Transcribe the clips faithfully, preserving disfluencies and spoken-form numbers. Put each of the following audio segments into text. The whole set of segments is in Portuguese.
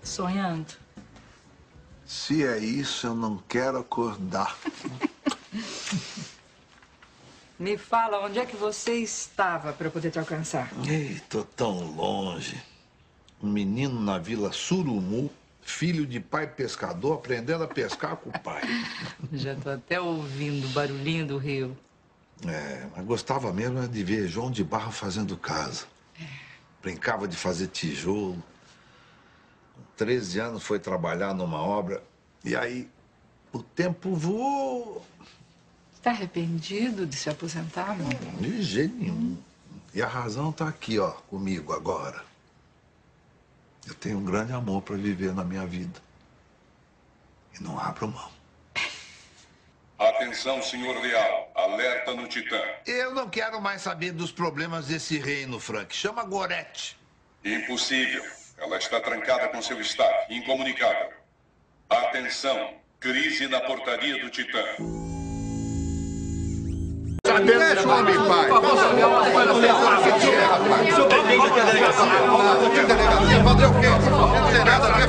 Sonhando. Se é isso, eu não quero acordar. Me fala, onde é que você estava para eu poder te alcançar? Ei, tô tão longe. Um menino na Vila Surumu, filho de pai pescador, aprendendo a pescar com o pai. Já tô até ouvindo o barulhinho do rio. É, mas gostava mesmo de ver João de Barro fazendo casa. Brincava de fazer tijolo. Com treze anos foi trabalhar numa obra. E aí, o tempo voou. Tá arrependido de se aposentar, amor? De jeito nenhum. E a razão tá aqui, ó, comigo agora. Eu tenho um grande amor para viver na minha vida. E não abro mão. Atenção, senhor Leal. Alerta no Titã. Eu não quero mais saber dos problemas desse reino, Frank. Chama Gorete. Impossível. Ela está trancada com seu staff, incomunicável. Atenção. Crise na portaria do Titã. Deixa o homem, pai. Fazer o quê? Não tem nada a ver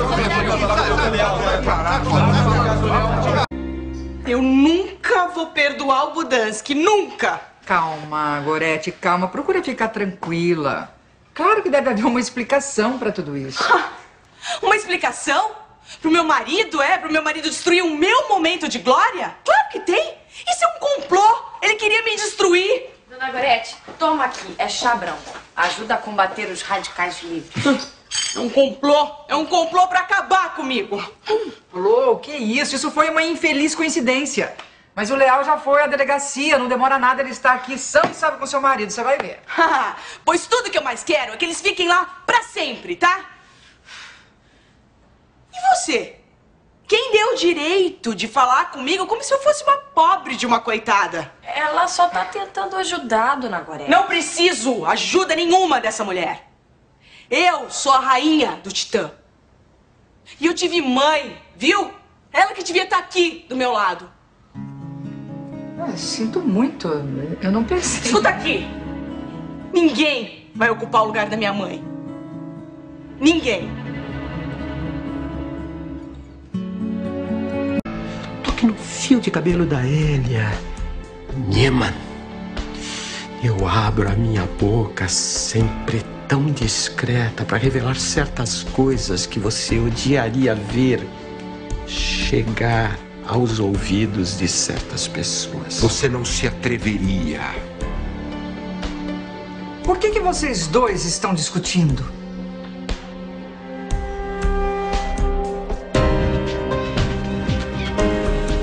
comigo. Eu nunca vou perdoar o Budansky, nunca! Calma, Gorete, calma. Procura ficar tranquila. Claro que deve haver uma explicação para tudo isso. Uma explicação? Pro meu marido, é? Pro meu marido destruir o meu momento de glória? Claro que tem! Isso é um complô! Ele queria me destruir! Dona Gorete, toma aqui, é chá branco. Ajuda a combater os radicais livres. É um complô! É um complô pra acabar comigo! Alô, que isso? Isso foi uma infeliz coincidência. Mas o Leal já foi à delegacia, não demora nada, ele está aqui são e salvo com seu marido, você vai ver. Pois tudo que eu mais quero é que eles fiquem lá pra sempre, tá? E você? Quem deu o direito de falar comigo como se eu fosse uma pobre de uma coitada? Ela só tá tentando ajudar, Dona Gorete. Não preciso ajuda nenhuma dessa mulher. Eu sou a rainha do Titã. E eu tive mãe, viu? Ela que devia estar aqui do meu lado. Ah, sinto muito, eu não pensei. Escuta aqui. Ninguém vai ocupar o lugar da minha mãe. Ninguém. Toque no fio de cabelo da Elia. Nieman. Eu abro a minha boca sempre tão discreta para revelar certas coisas que você odiaria ver chegar aos ouvidos de certas pessoas. Você não se atreveria. Por que que vocês dois estão discutindo?